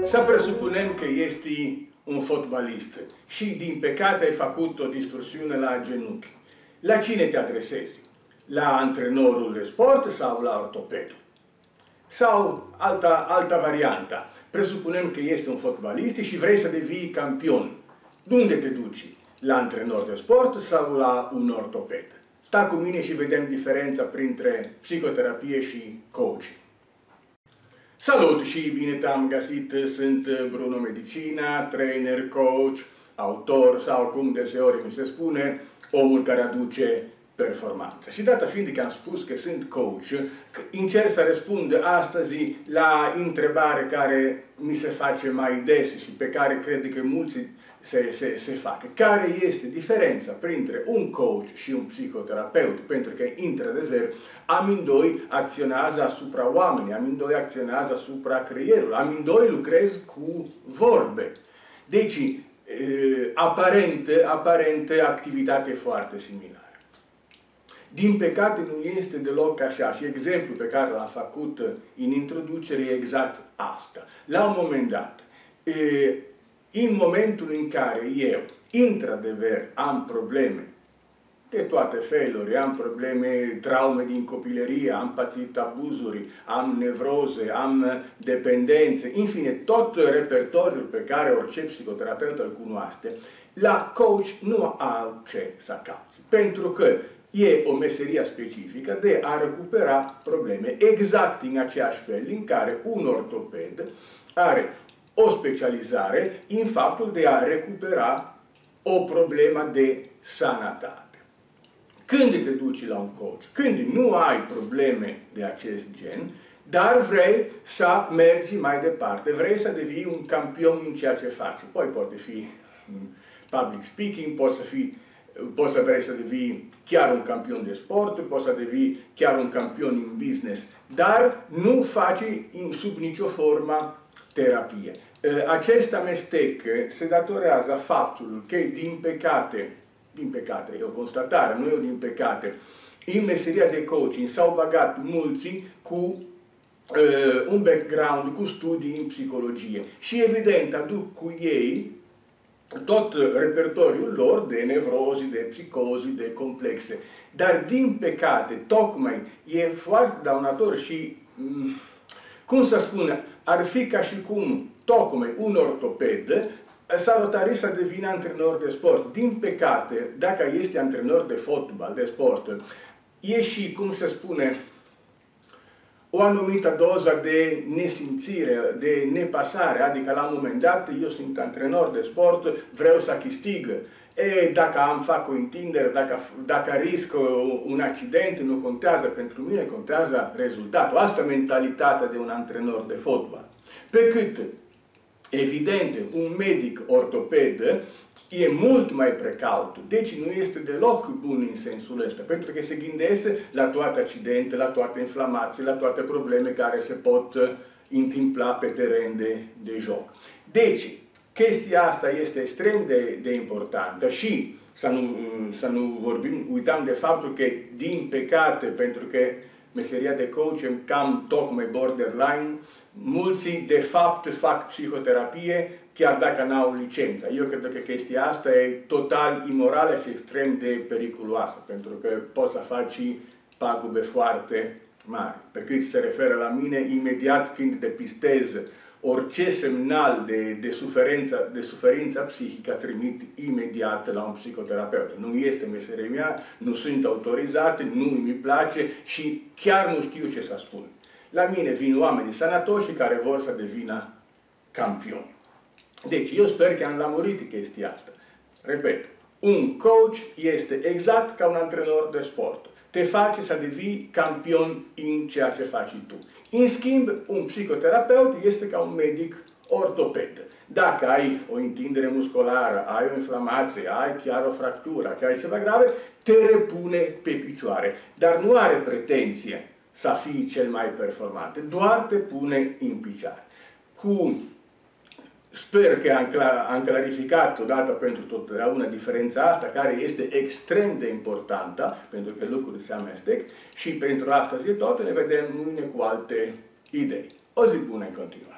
Să presupunem că ești un fotbalist și din păcate ai făcut o distorsiune la genunchi. La cine te adresezi? La antrenorul de sport sau la ortopedul? Sau alta variantă. Presupunem că ești un fotbalist și vrei să devii campion. De unde te duci? La antrenor de sport sau la un ortoped? Sta cu mine și vedem diferența printre psihoterapie și coach. Salut și bine te-am găsit, sunt Bruno Medicina, trainer, coach, autor sau cum deseori mi se spune, omul care aduce performanță. Și data fiind că am spus că sunt coach, încerc să răspund astăzi la întrebare care mi se face mai des și pe care cred că mulți se fac. Care este diferența printre un coach și un psihoterapeut? Pentru că, într-adevăr, amândoi acționează asupra oamenilor, amândoi acționează asupra creierului, amândoi lucrează cu vorbe. Deci, aparent activitate foarte similară. Din păcate nu este deloc așa și exemplul pe care l-am făcut în introducere e exact asta. La un moment dat, în momentul în care eu, într-adevăr, am probleme de toate feluri, am probleme, traume din copilărie, am pățit abuzuri, am nevroze, am dependențe, în fine, tot repertoriul pe care orice psihoterapeut îl cunoaște, la coach nu au ce să cauți, pentru că e o meserie specifică de a recupera probleme exact în aceeași fel în care un ortoped are o specializare în faptul de a recupera o problemă de sănătate. Când te duci la un coach? Când nu ai probleme de acest gen, dar vrei să mergi mai departe, vrei să devii un campion în ceea ce faci. Poi poate fi public speaking, poți să vrei să devii chiar un campion de sport, poți să devii chiar un campion în business, dar nu faci sub nicio formă terapie. Acest amestec se datorează faptul că, din păcate, e o constatare, nu e din păcate, în meseria de coaching s-au băgat mulți cu un background, cu studii în psihologie și evident aduc cu ei tot repertoriul lor de nevrozi, de psicozi, de complexe. Dar, din păcate, tocmai e foarte dăunător și, cum să spun, ar fi ca și cum tocmai un ortoped s-ar hotărî să devină antrenor de sport. Din păcate, dacă este antrenor de fotbal, de sport, e și, cum se spune, o anumită doză de nesimțire, de nepasare, adică la un moment dat eu sunt antrenor de sport, vreau să câștig. Dacă fac o întindere, dacă risc un accident, nu contează pentru mine, contează rezultatul. Asta e mentalitatea de un antrenor de fotbal. Pe cât, evident, un medic ortoped e mult mai precaut, deci nu este deloc bun în sensul ăsta, pentru că se gândește la toate accidente, la toate inflamații, la toate probleme care se pot întâmpla pe teren de joc. Deci, chestia asta este extrem de importantă și să nu uităm de faptul că, din păcate, pentru că meseria de coach e cam tocmai borderline, mulți de fapt fac psihoterapie chiar dacă n-au licență. Eu cred că chestia asta e total imorală și extrem de periculoasă, pentru că poți să faci pagube foarte mari. Pe cât se referă la mine, imediat când depistez orice semnal de suferință psihică, trimit imediat la un psihoterapeut. Nu este meseria mea, nu sunt autorizat, nu mi place și chiar nu știu ce să spun. La mine vin oamenii sănătoși care vor să devină campioni. Deci, eu sper că am lămurit chestia asta. Repet, un coach este exact ca un antrenor de sport. Te face să devii campion în ceea ce faci tu. În schimb, un psihoterapeut este ca un medic ortoped. Dacă ai o întindere musculară, ai o inflamație, ai chiar o fractură, chiar ceva grave, te repune pe picioare. Dar nu are pretenție să fii cel mai performant, doar te pune în picioare. Sper că am clarificat odată pentru totdeauna diferența asta, care este extrem de importantă, pentru că lucrurile se amestec, și pentru astăzi e tot, ne vedem mâine cu alte idei. O zi bună în continuare!